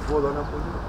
Vou lá na polícia.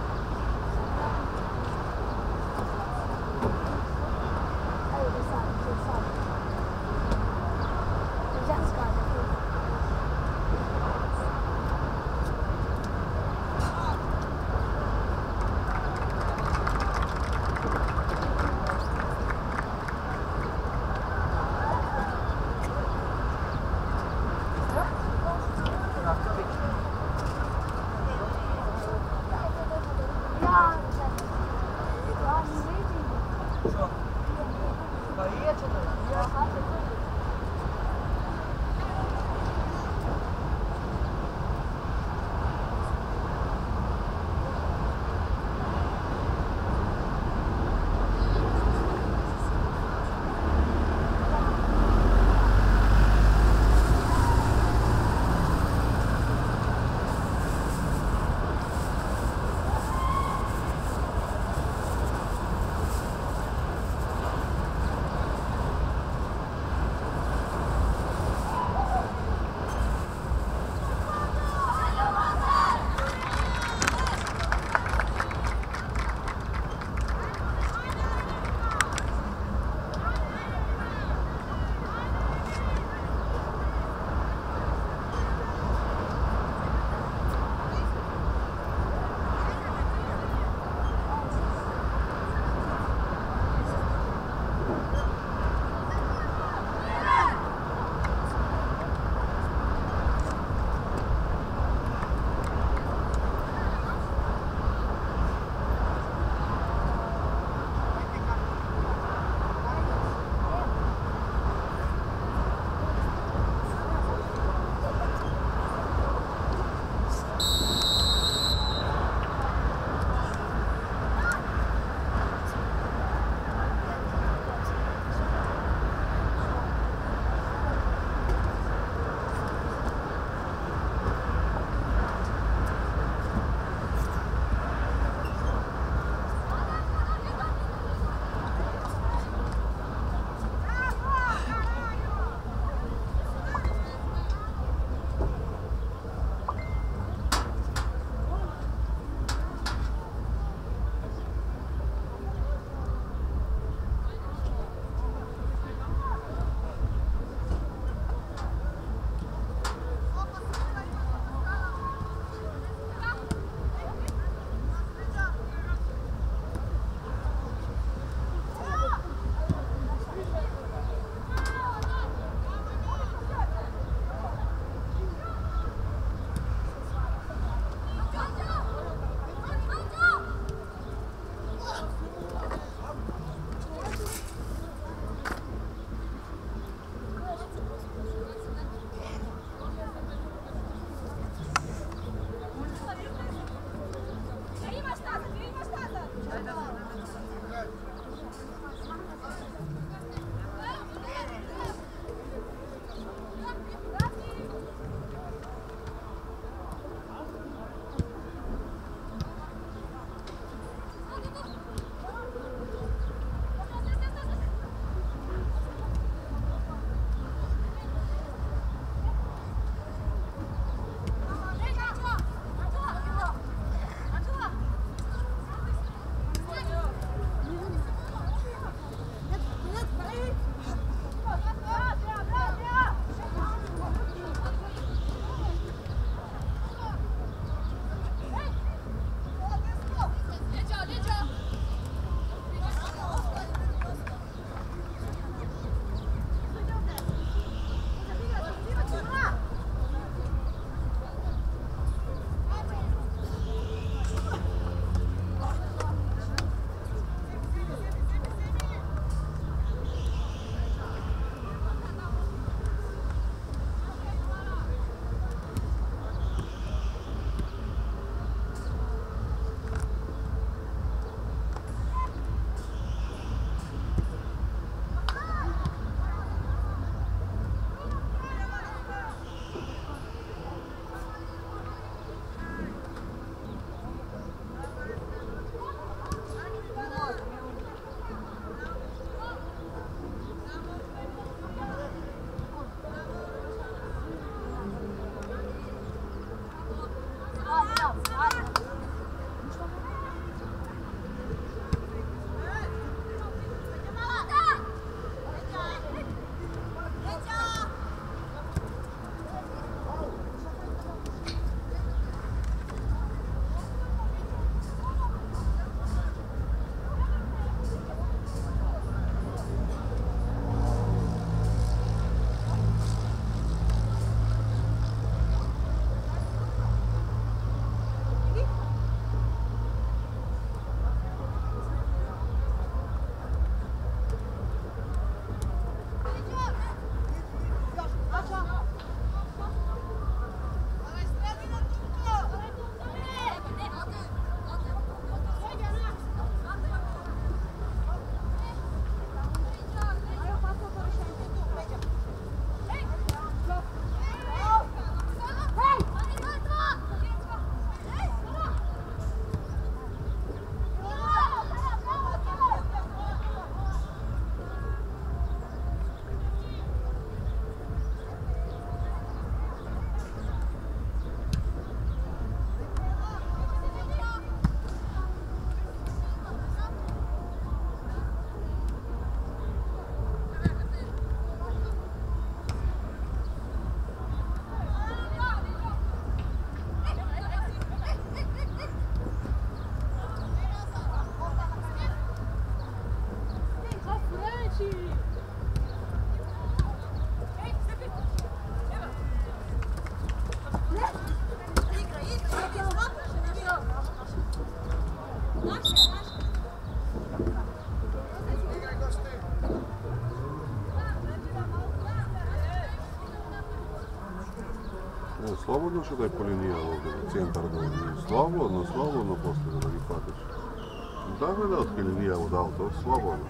Slobodno što da je po linija ovdje, centar da slobodno poslije da gi patiš. Da od linija od auto, slobodno.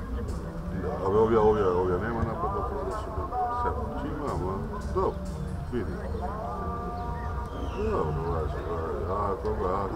Ovdje nema napada, da su se čimamo, dobro, vidi. Dobro, važi, ako ga.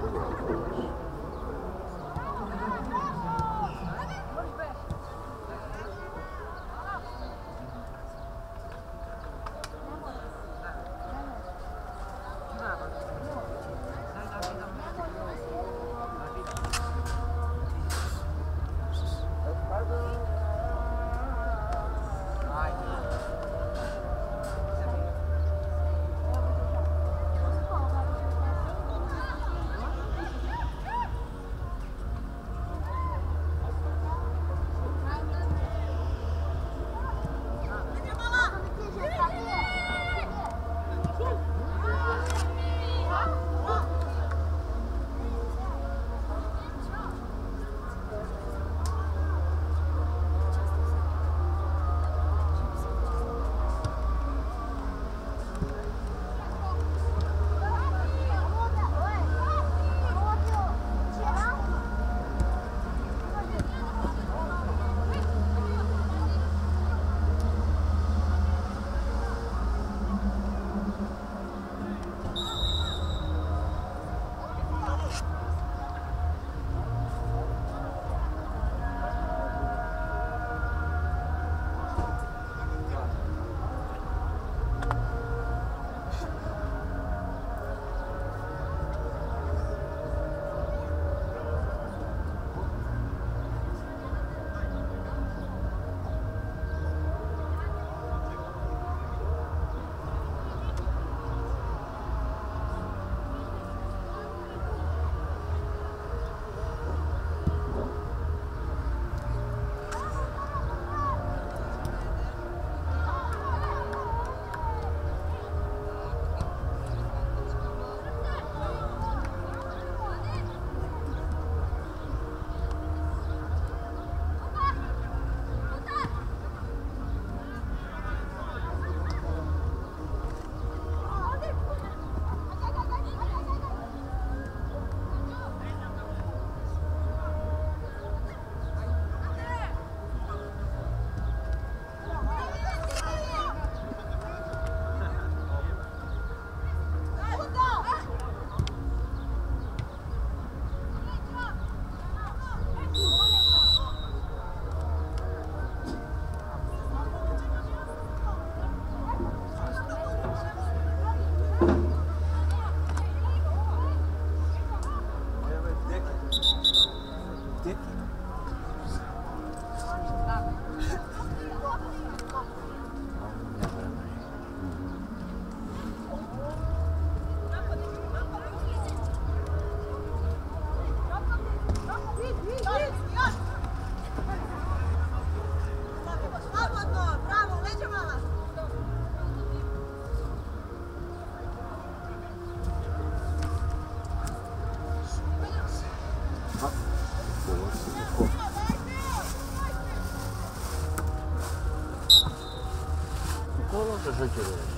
Što će reći?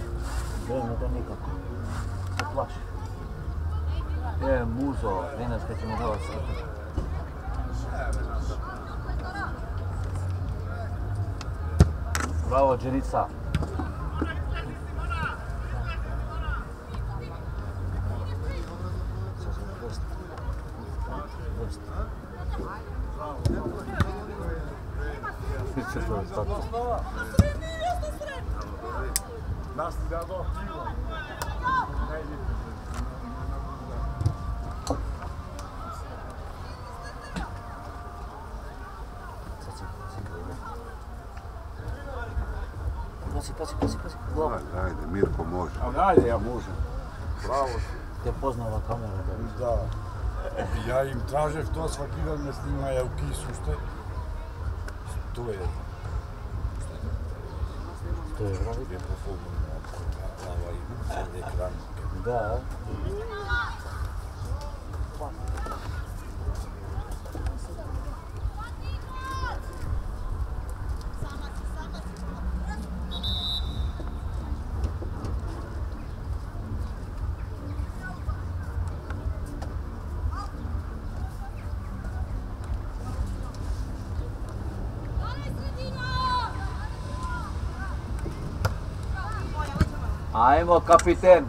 Ne da nikako. Se plaši. Muzo, danas kad ćemo davati srtu. Bravo, Đerica. Nas ti da do pivo. Pazi. Ajde, Mirko može. Ajde, ja možem. Bravo. Te poznala kamera. Da. Ja im tražev to svaki dan me snimaju u kisu, što je? To je. To je pravi? Je po fotbalnu ekran. Da. Ajmo, kapiten!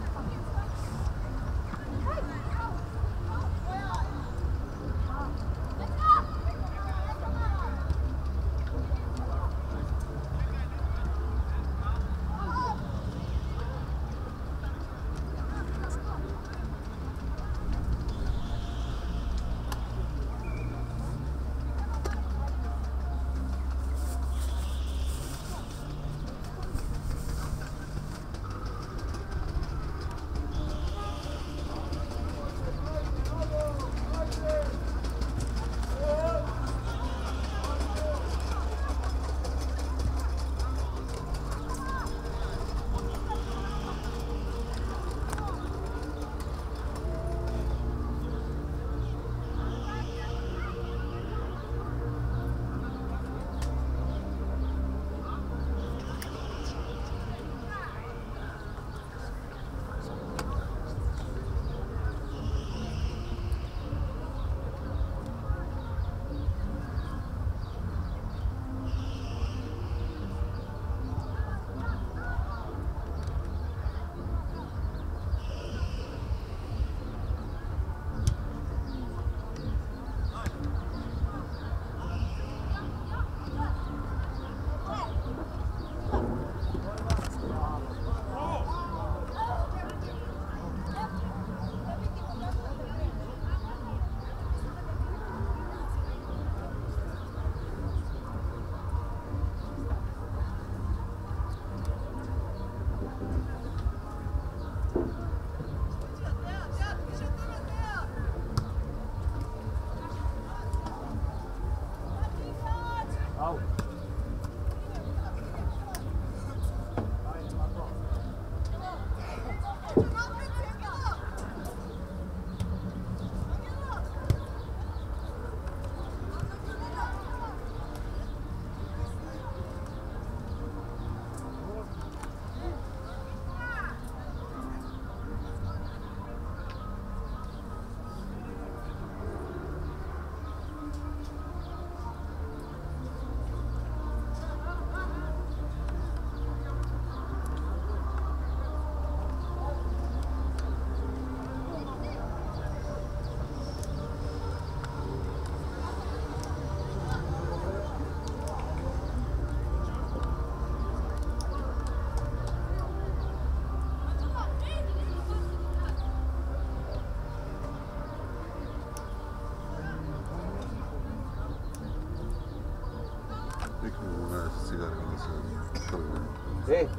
Ei!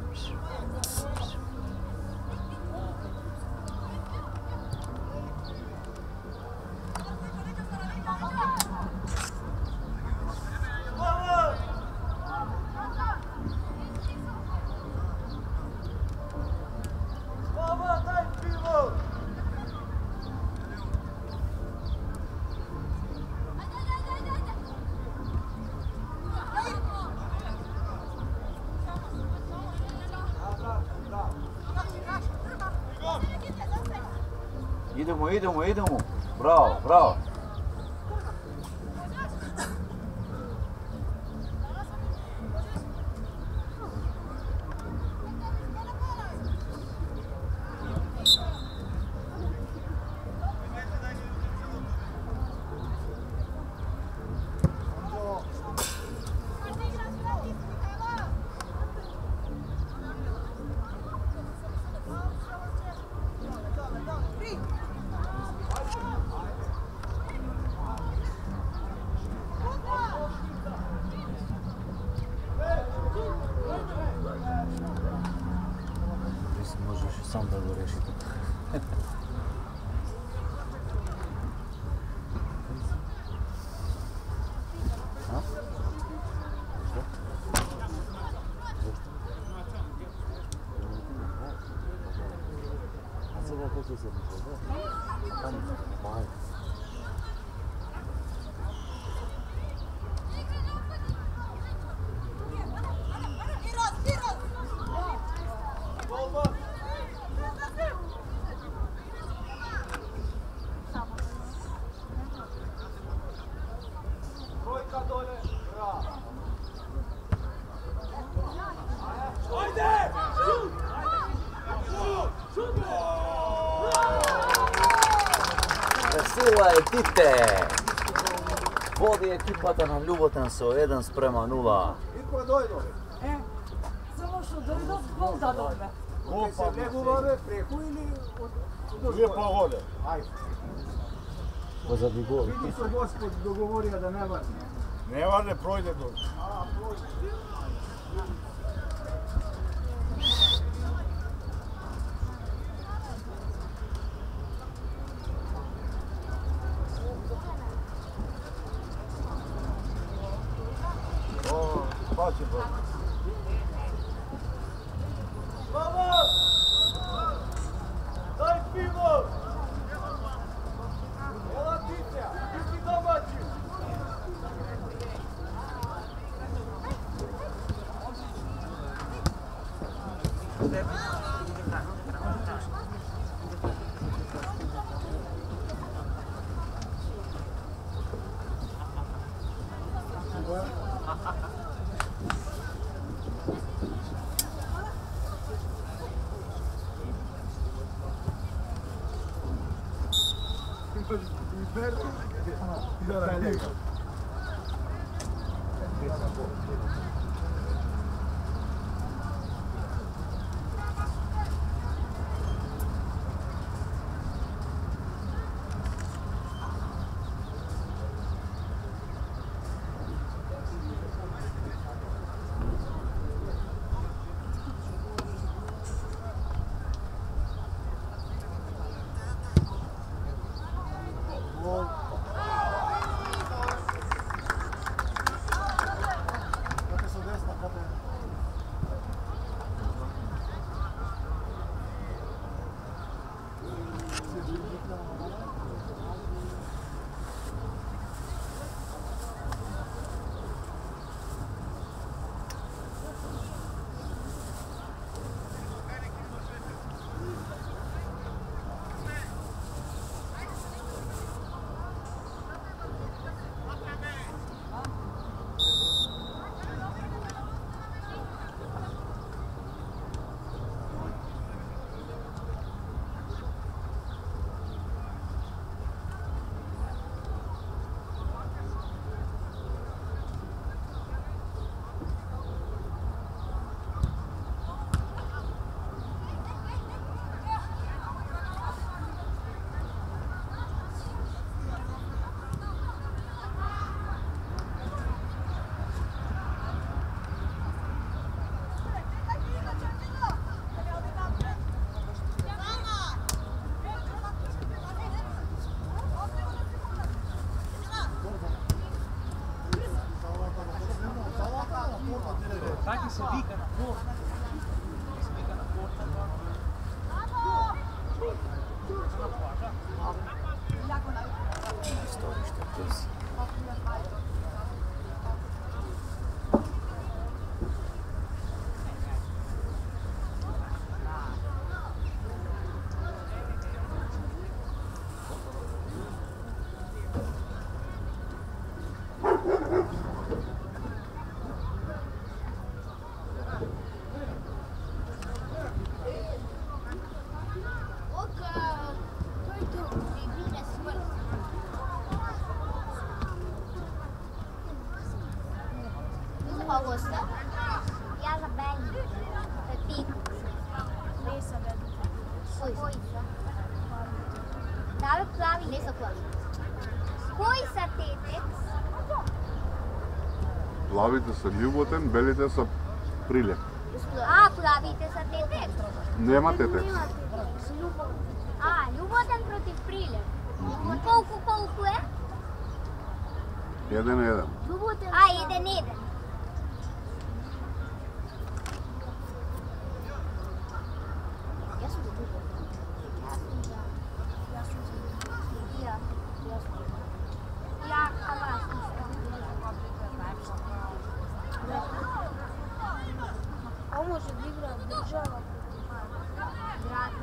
Idemo. Bravo. Možeš sam da ga rešiti. A sada ko će se Sila je Tite! Vodi ekipата на Љуботен со 1:0. Iko dojdo. Samo što dojdot gol da dobe. Se pregovore preko ili od Lijepa vode. Ajde. Позади гол. Vidi se gospod dogovorio da ne važno. Ne važne, projde do. Pa će bolje. Daj pivo! Evo Titja, ti domaći! Taki se vika na porta. Se vika na porta. Storište plus. Augusta. Jalla belli. Pepito. Kojica. Da li plavi? Ne sa plavi. Kojica tetec. Плавите са Љуботен, белите са Прилеп. А, плавите са tetec. Нема тетец. А, Љуботен против Прилеп. Колку е? 1:1. А, 1:1. Može da igra država grad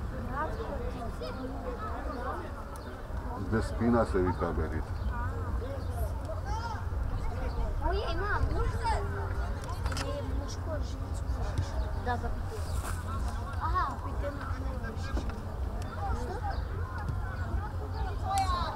Деспина се вика берите. Моя има мужа. Не, мужко, женско. Да, за питание. Ага, питание не можеш. Что?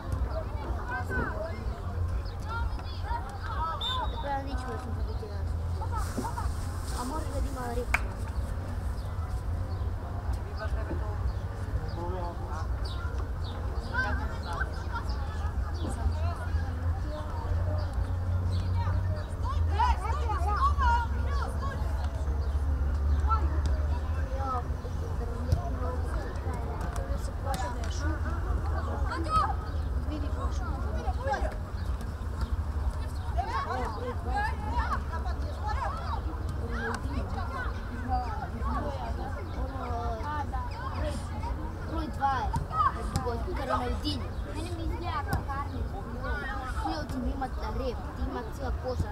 Ronaldinho. Mene mi izgleda kao Karni. Svi od njih imat rep, ti imat cijela koša.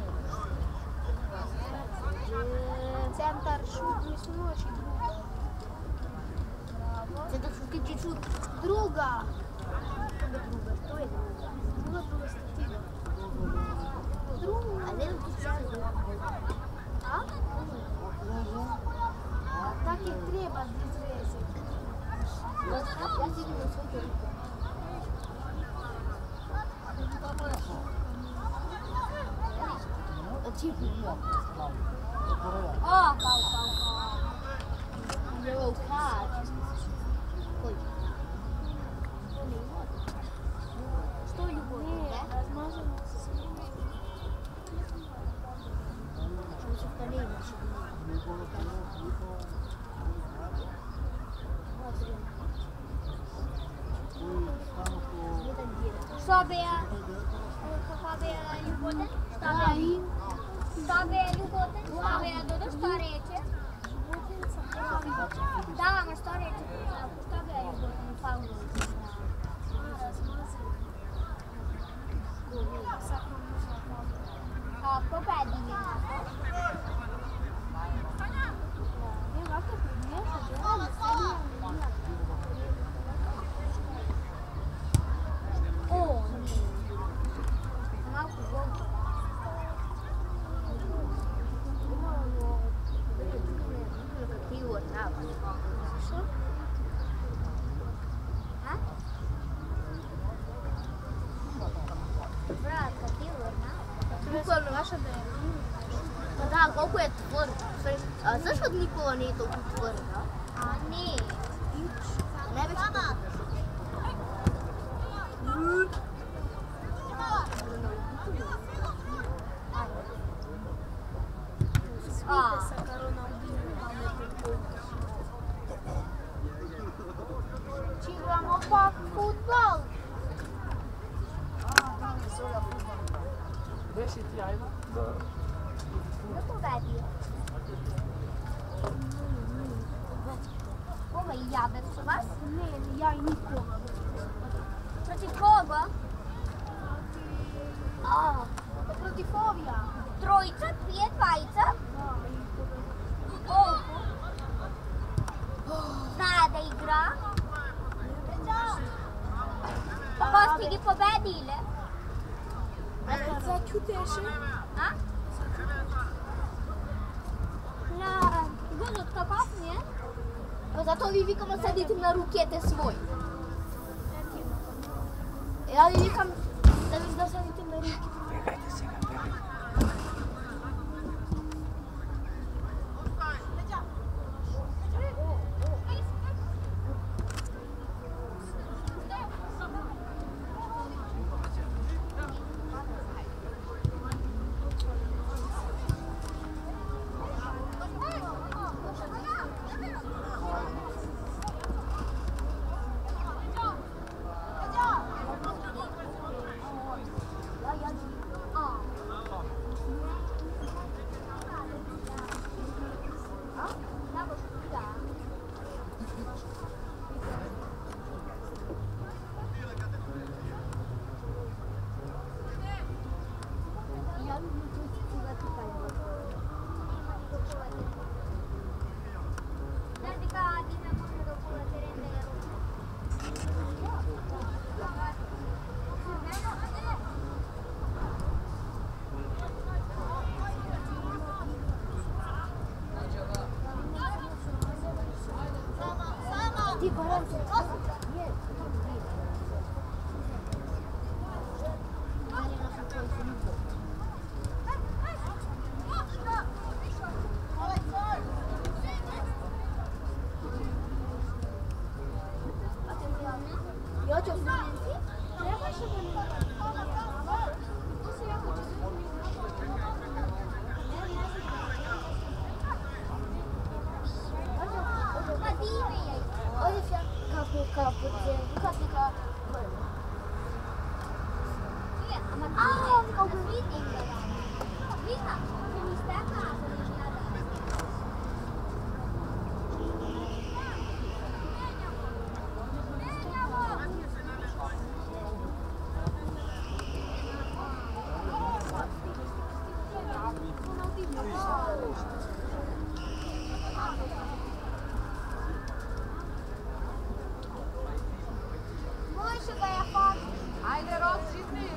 Centar šut, mislim možeš i druga. Centar šut, ti će šut. Druga! Što je druga? Druga stativa. Druga! A ne znam ti što je druga. A? Tak je treba da izveze. Ja si vidim na svoj toliko. O, kao. Je ovo kad? Koji? Što je ljubav? Ne, razmažemo se. Što se to ne imaš? Šta be ja? Kakva be ja ljuboten? Šta be ja ljuboten? Šta be ja Dodo? Šta reče? Da, ma šta reče? Šta be ja ljuboten? Pavlović. A pobedi je. Ne, ovako primješa, djelamo se O, nije. Malko golka. Kakivor navad. Što? A? Brat, kakivor navad. Bukvalno vaša da je. Pa da, koliko je tvrd. A zašto od Nikola nije toliko tvrd, a? A ne. Ne već tvrd. Igramo pak futbol. Gdje si ti, ajmo? Kdo pobedio? Ova i ja bez vas? Ne, ja i nikoga. Protiv koga? Protiv ovija. Trojica, dvije, dvajica? Koliko? Zna da igra? Pa ko ste gi pobedile? Začuteše? A? Na Gozotka kasnije? Pa zato vi vikamo sedite na rukete svoj. Ja vi vikam da sedite na rukete. Pegajte se ga, pegajte.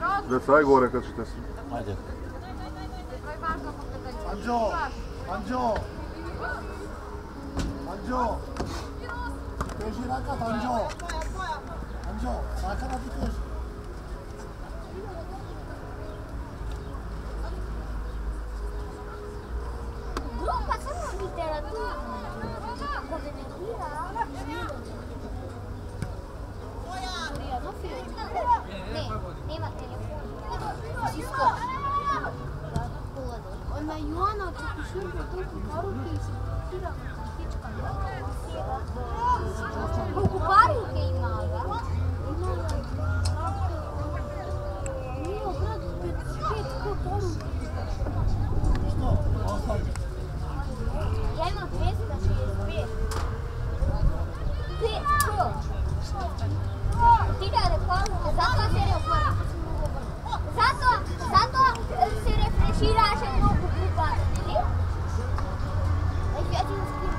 Deca, aj gore kad ćete se. Ajde. Anđo! Anđo! Anđo! Teži rakat, Anđo! Anđo, rakat da ti teži. Grupa samo literatura. Kako generira. Ne, nema telefona. Si skoči. Ona Joana čepišurka toliko poruke i se fotografira na kritičkama. Koliko poruke imala? Nije brat 5 poruke. Što? Ostavi. Ja imam 265. 5 Ti da poruke, zato se refresh. Zato se refreshira așa mnogo puta, ili? Deci ja ti uspim.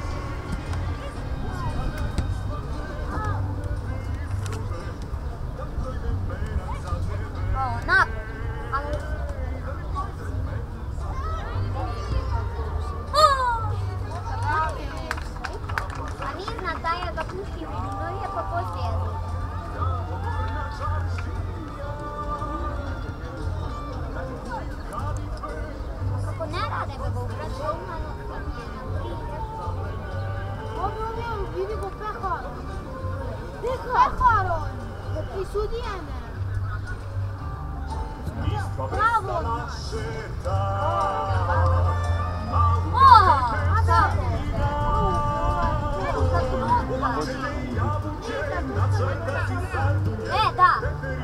Onak. A nije zna Taja ga pušti vidunove pa poslije. Kako ne rade ga u gradu, Ovo vidi go pehar. Pehar on. I sudijene. Bravo. Da.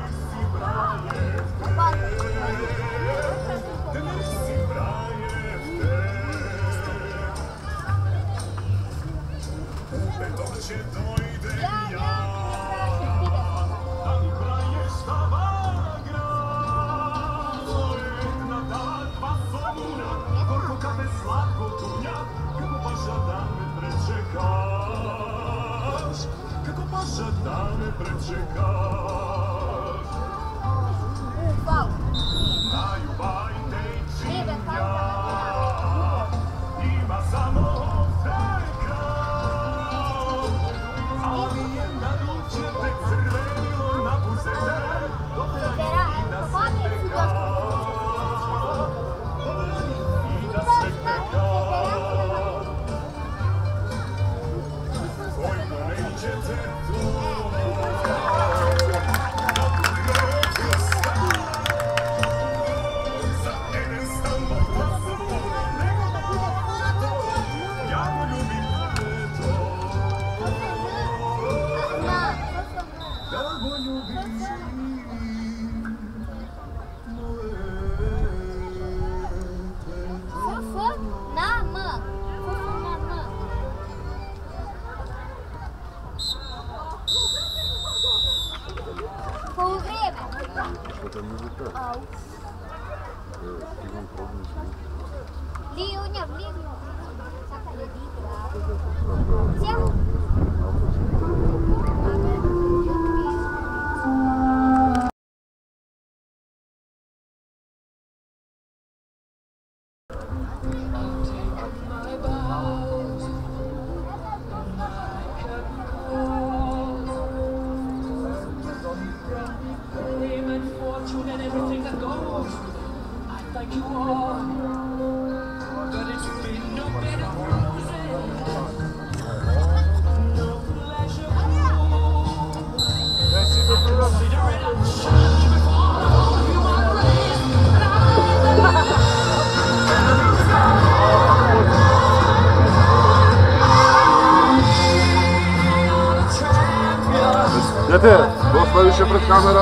Dete, dosta više pred kamera.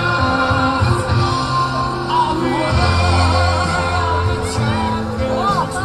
Oh,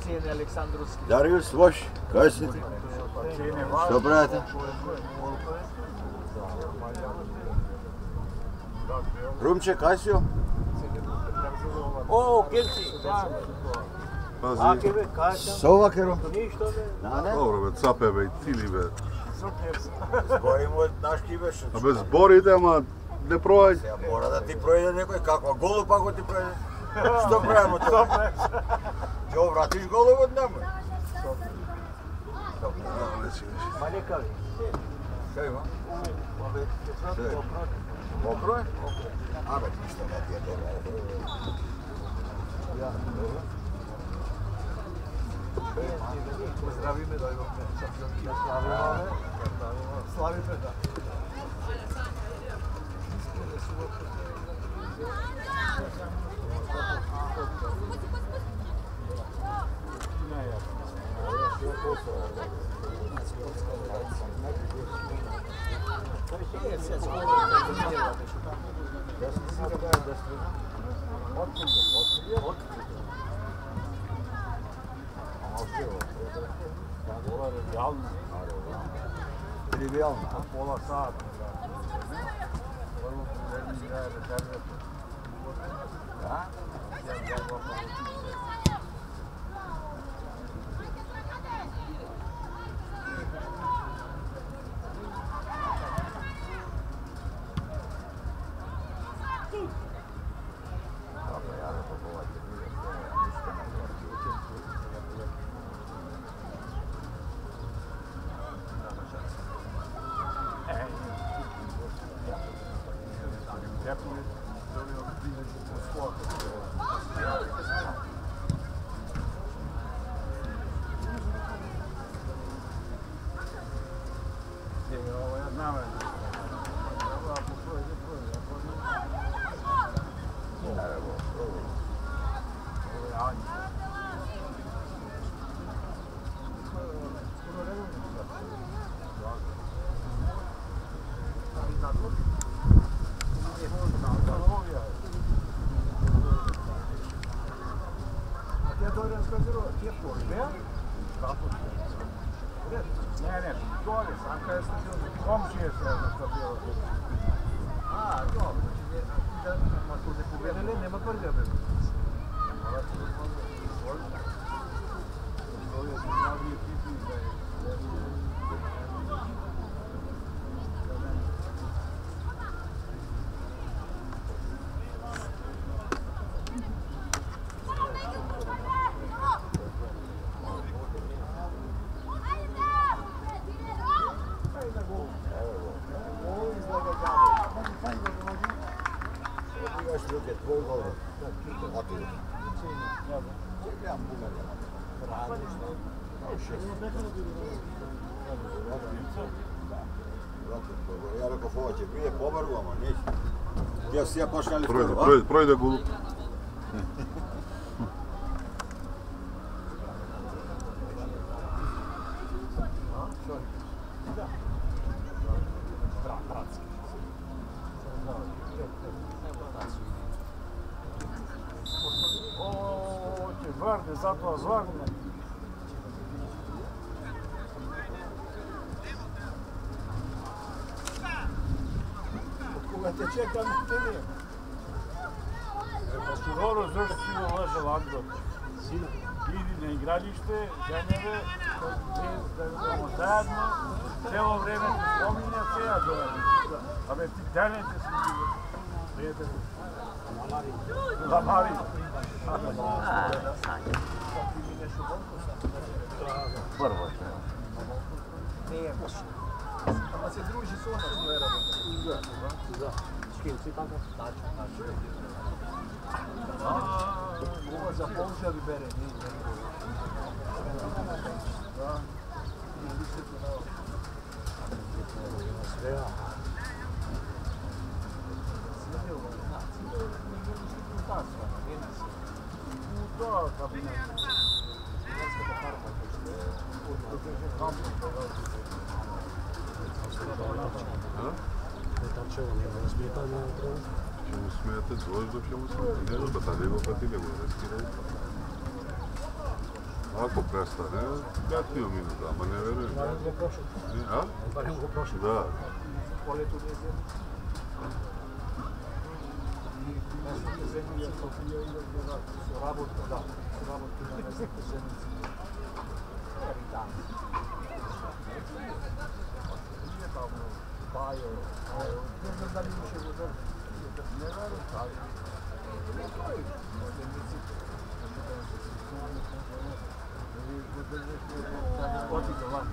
cijene Aleksandrovski. Darius, Voš, kaj si ti? Što brate? Rumče, kaj si jo? O, Kirci! Pazi. Sovakero? Ne? Dobro, be, cape be i cili be. Zborimo naš kibeš. A bez borite, ama ne probaj. Mora da ti projede nekoj, kakva golub ako ti projede. Što pravimo to? Čo, vratiš golub od nama? Ma neka li? Šta ima? Mokro je? A već ništa ne ti je dobro. Pozdravime da imamo šampionki Slavime. Slavime, da. Trivialno. Pola sata. Da? Ne, dole, sam kada ste bili komšije se nastavljalo. A, dobro, ako ne pobedili, nema prve bez. Tvoj gol. Otiđe. Ja rekao hoće, prije povrgu, ama neće. Gdje si ja pošali prvo? Projde golup. Zvārdi, zato zvārdi. Od koga te čekam, te nijem. Pa su dobro zašto si ulaže lagdo. Idi na igralište, ženeve, da idemo zajedno, cijelo vreme se spominja, sve ja dovedem. A već ti denete si prijatelji. Lamari. Prvo će. Nije baš. Pa se druži s ona zverama. Da. Škilci tako? Tačno. Ovo za polžavi bere, nije. Da. Nije više to dao. Svega. Svidio ga, da. Svidio ga, nije tasva, nije se. Da, kabinet. Hrvatska farma, to Ще му смеете, дойде, ще му смеете. Не, но та него пъти не го разкирай. Ako prestane, 5 minuta, ma ne verujem. Barem go prošao. A? Barem go prošao. Da. Полето не е. Местните земји со Софија и со работа, да, со работа на местните земји. Еританци. Nije tamo Bajo, ne znam da li više voda, ne verujem, ali Otite van.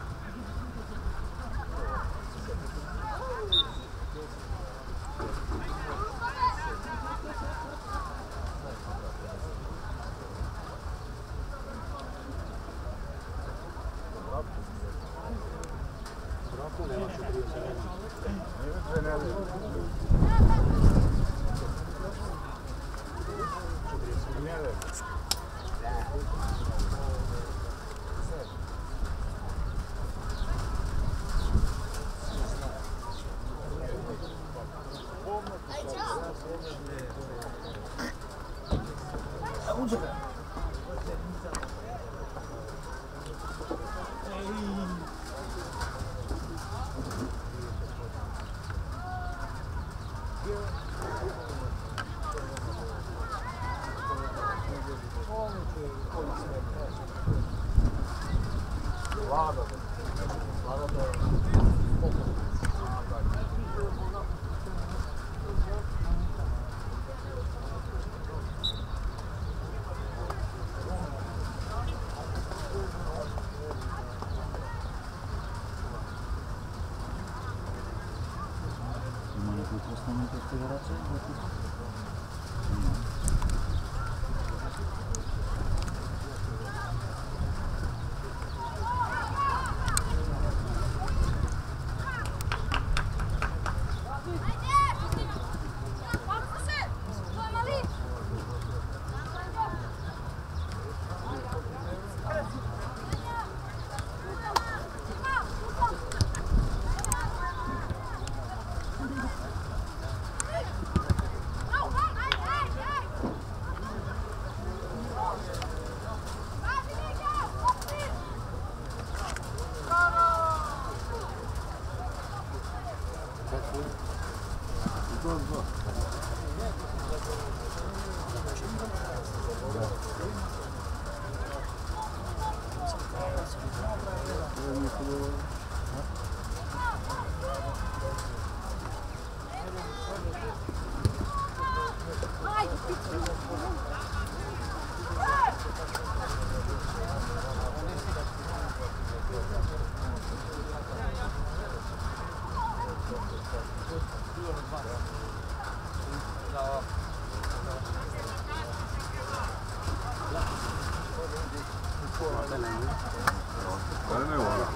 Ne mora.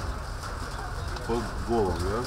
Pod golom, ješ?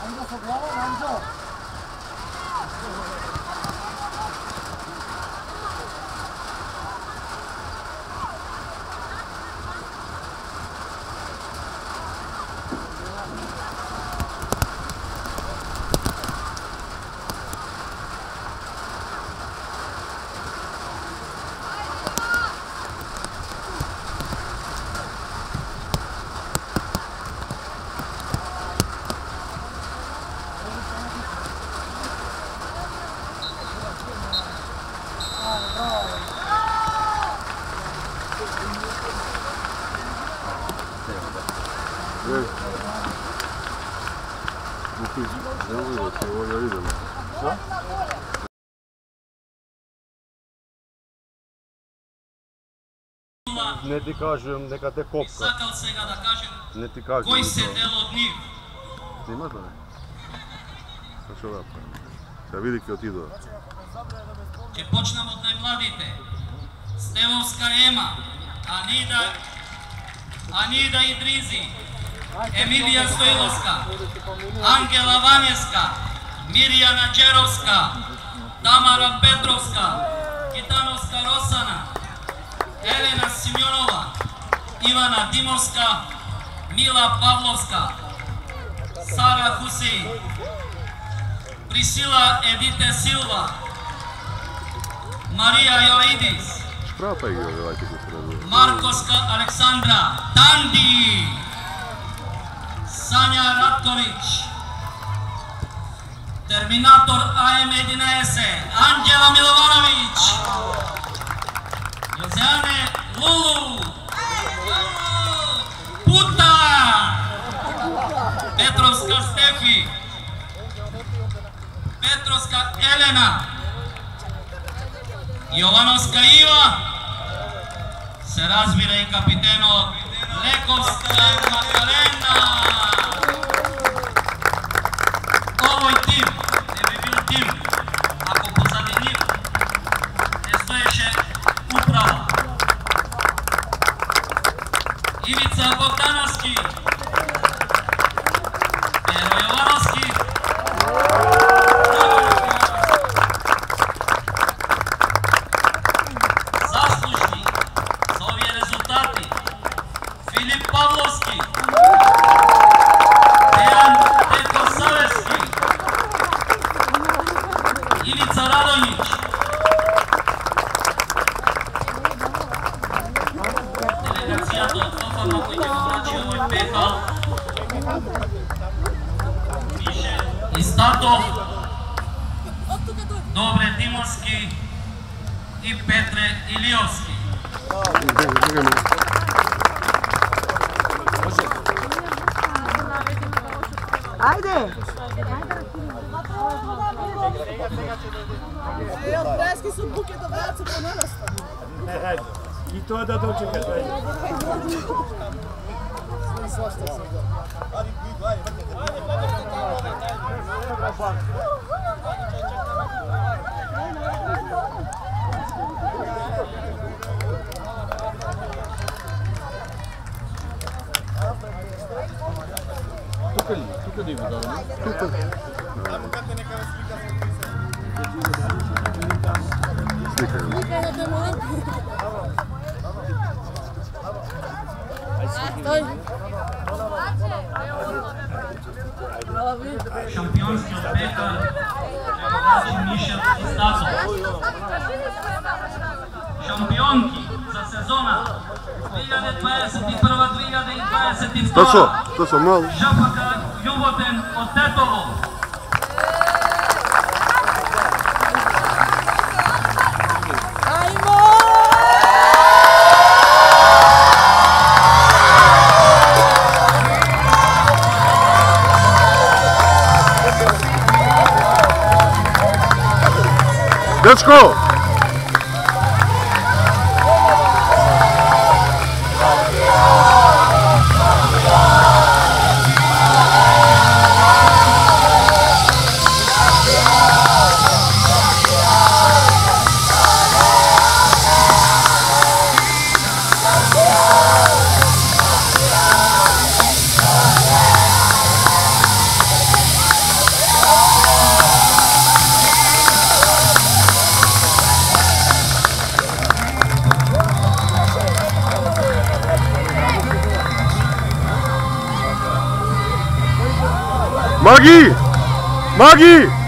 Anđo sa glavom, Anđo. Не ти кажем нека те копка. Сакал сега да кажем Не ти кажем. кој се дел од нив. Снимаш да не? Што да правим? Сега види ке отидува. Ќе почнам од најмладите. Стевовска Ема, Анида Идризи, Емилија Стоиловска, Ангела Ванеска, Мирјана Джеровска, Тамара Петровска, Китановска Росана, Елена Симеонова, Ивана Димовска, Мила Павловска, Сара Хусеин, Присила Едите Силва, Марија Јоидис, Шпрапа ги овајте го среду. Марковска Александра, Танди, Сања Ратковиќ, Терминатор АМ-11, Анđела Миловановиć, Јозеане Лулу, Пута, Петровска Стефи, Петровска Елена, Јовановска Ива, се разбира и капитенот Лековска Макалена. Овој тим не би бил тим ако позади нив не стоеше управа. Ивица Богдановски, Перо Јовановски, заслужни за овие резултати Филип Павловски, Дејан Савевски, Ивица Радоњиć, делегацијата од ФФМ кој ќе го влачи овој пехал, Мише Истатов, Добре Димовски и Петре Илиовски. Ајде! Od Breski su buke do vraca po nenastavu. I to da dočekaj. Sve svašta sam da. Тука да ви дадам. Шампионскиот пекар Мишел Истатов. Шампионки за сезона 2021-2022. То со мал. ЖПК Љуботен од Тетово. Дечко! Маги! Маги!